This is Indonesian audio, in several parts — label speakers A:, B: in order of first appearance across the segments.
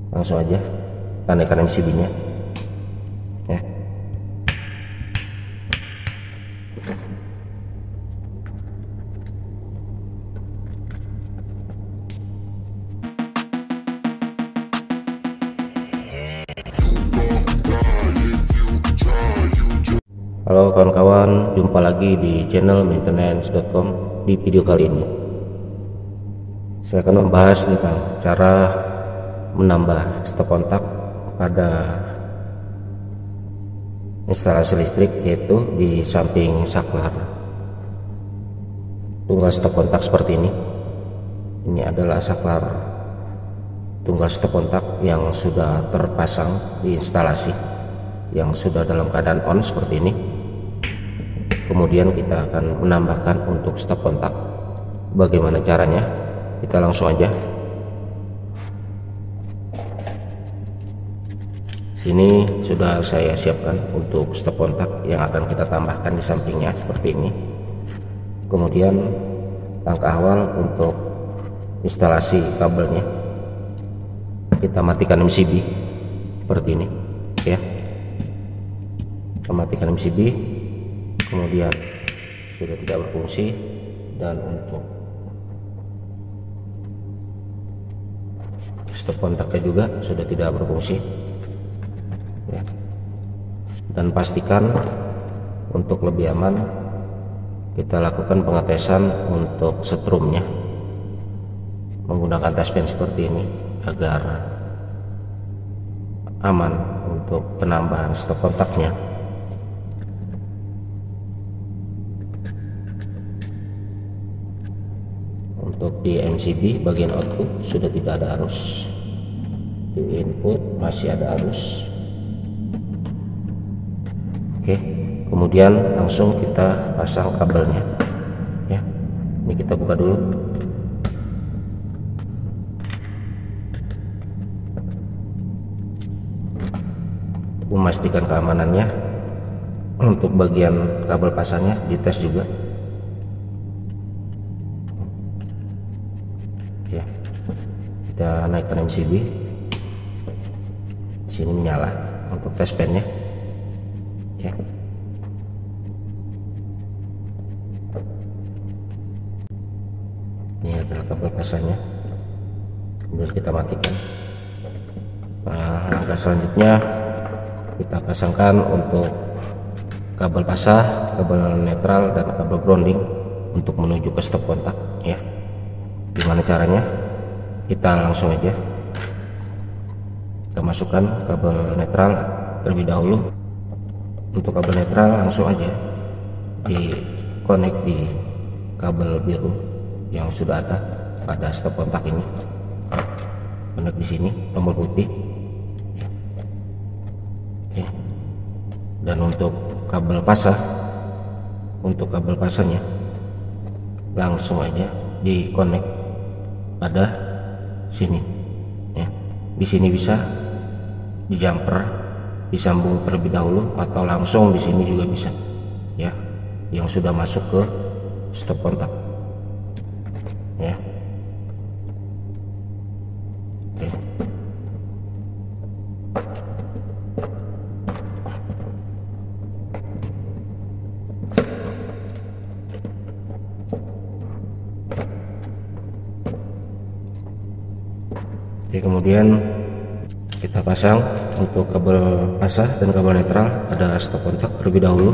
A: langsung aja kita naikkan MCB-nya ya. Halo kawan-kawan, jumpa lagi di channel maintenance.com. Di video kali ini saya akan membahas tentang cara menambah stop kontak pada instalasi listrik, yaitu di samping saklar tunggal stop kontak seperti ini. Ini adalah saklar tunggal stop kontak yang sudah terpasang di instalasi, yang sudah dalam keadaan on seperti ini. Kemudian kita akan menambahkan untuk stop kontak. Bagaimana caranya? Kita langsung aja. Sini sudah saya siapkan untuk stop kontak yang akan kita tambahkan di sampingnya seperti ini. Kemudian langkah awal untuk instalasi kabelnya, kita matikan MCB seperti ini ya. Kita matikan MCB, kemudian sudah tidak berfungsi, dan untuk stop kontaknya juga sudah tidak berfungsi ya. Dan pastikan untuk lebih aman kita lakukan pengetesan untuk setrumnya menggunakan tes pen seperti ini agar aman untuk penambahan stop kontaknya. Untuk di MCB bagian output sudah tidak ada arus, di input masih ada arus. Oke, kemudian langsung kita pasang kabelnya ya. Ini kita buka dulu. Untuk memastikan keamanannya, untuk bagian kabel pasangnya dites juga ya. Kita naikkan MCB, sini menyala untuk tes pennya ya. Ini adalah kabel pasangnya, kemudian kita matikan. Nah, langkah selanjutnya kita pasangkan untuk kabel pasah, kabel netral, dan kabel grounding untuk menuju ke stop kontak ya. Gimana caranya? Kita langsung aja kita masukkan kabel netral terlebih dahulu. Untuk kabel netral langsung aja di connect di kabel biru yang sudah ada pada stop kontak ini. Connect di sini tombol putih ya. Dan untuk kabel pasah, untuk kabel pasahnya langsung aja di connect pada sini ya. Di sini bisa di jumper disambung terlebih dahulu, atau langsung di sini juga bisa ya, yang sudah masuk ke stop kontak ya. Oke. Oke, kemudian kita pasang untuk kabel pasah dan kabel netral pada stop kontak terlebih dahulu.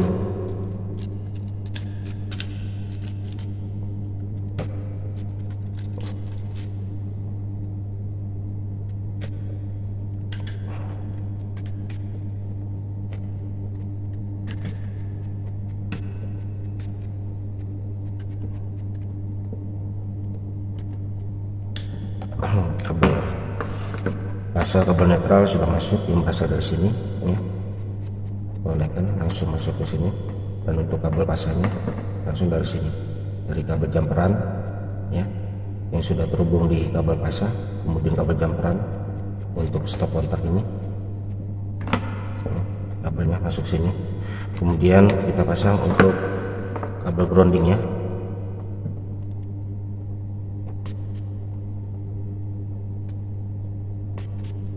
A: Kabel pasah, kabel netral sudah masuk, yang pasah dari sini ya. Konekkan langsung masuk ke sini, dan untuk kabel pasahnya langsung dari sini, dari kabel jumperan ya, yang sudah terhubung di kabel pasah, kemudian kabel jumperan untuk stop kontak ini kabelnya masuk sini. Kemudian kita pasang untuk kabel groundingnya.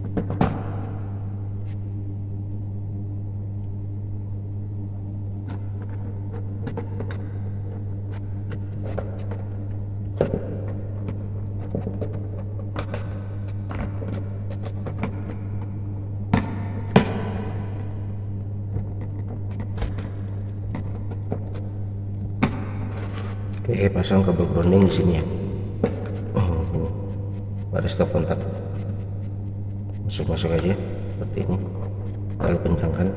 A: Oke, pasang kabel grounding di sini ya. Pada stop kontak, masuk aja seperti ini, lalu kencangkan.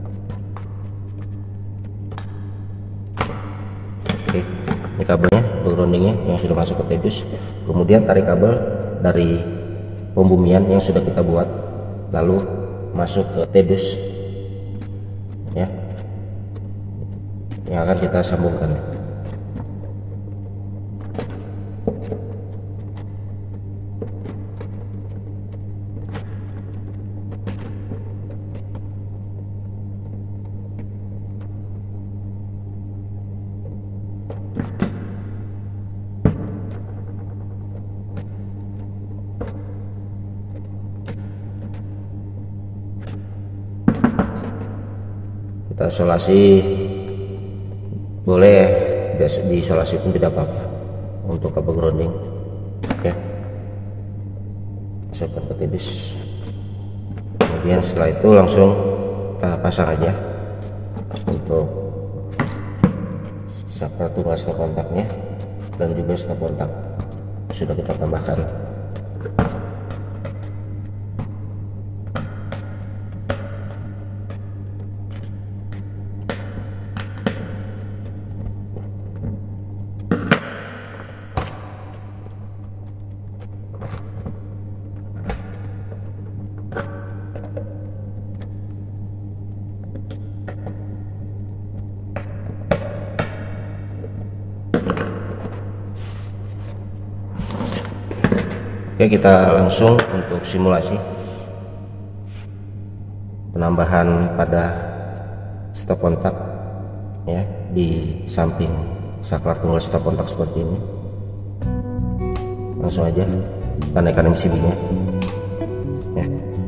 A: Oke, ini kabelnya, groundingnya yang sudah masuk ke tedus. Kemudian tarik kabel dari pembumian yang sudah kita buat, lalu masuk ke tedus ya, yang akan kita sambungkan. Kita isolasi boleh, diisolasi pun tidak apa-apa untuk kabel grounding. Oke, masukkan ke tedus. Kemudian setelah itu langsung kita pasang aja untuk saklar tunggal stop kontaknya, dan juga stop kontak sudah kita tambahkan. Oke, kita langsung untuk simulasi penambahan pada stop kontak ya di samping saklar tunggal stop kontak seperti ini. Langsung aja kita naikkan MCB-nya ya.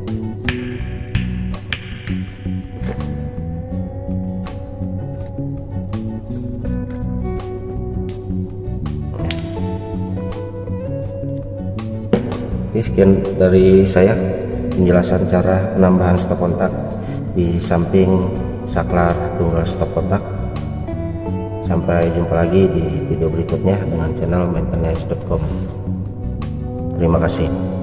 A: Oke, sekian dari saya penjelasan cara penambahan stop kontak di samping saklar tunggal stop kontak. Sampai jumpa lagi di video berikutnya dengan channel maintenance.com. Terima kasih.